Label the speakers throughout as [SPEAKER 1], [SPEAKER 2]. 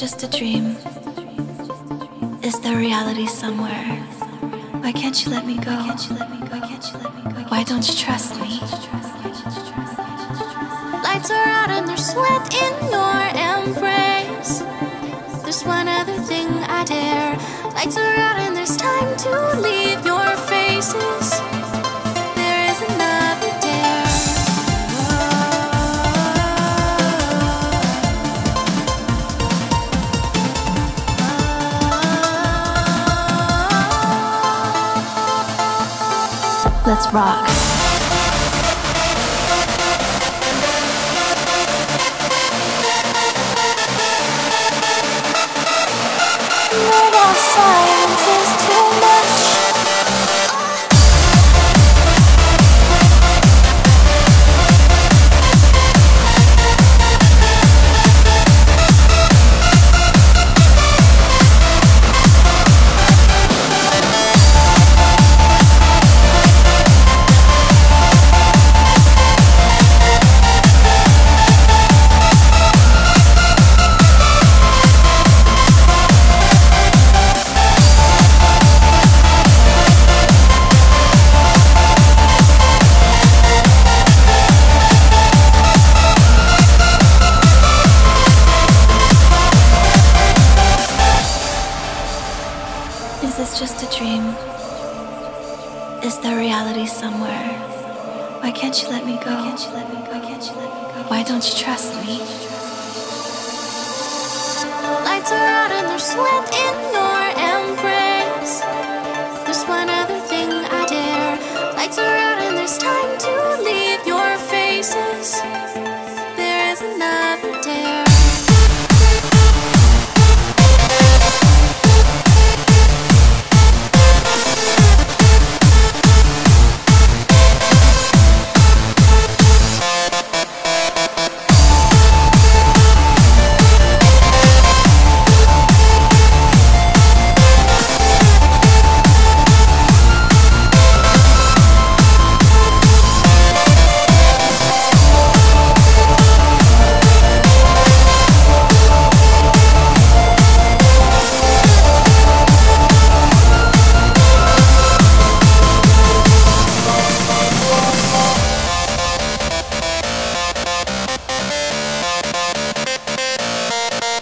[SPEAKER 1] just a dream? Is there reality somewhere? Why can't you let me go? Why don't you trust me?
[SPEAKER 2] Lights are out and there's sweat in your embrace. There's one other thing I dare. Lights are out and there's time to leave your faces. There is another dare.
[SPEAKER 1] Let's rock.
[SPEAKER 2] But our silence is too much.
[SPEAKER 1] Is this just a dream? Is there reality somewhere? Why can't you let me go? Why don't you trust me?
[SPEAKER 2] Lights are out and there's sweat in your embrace. There's one other thing I dare. Lights are out and there's time to leave your faces. There is another dare.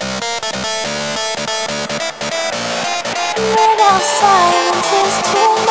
[SPEAKER 2] But our silence is too much.